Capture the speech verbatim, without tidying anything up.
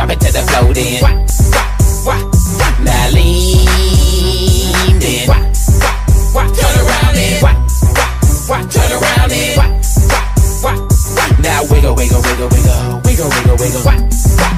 drop it to the floor then. Now lean then. Turn around then. Turn around then. Now wiggle, wiggle, wiggle, wiggle, wiggle, wiggle, wiggle.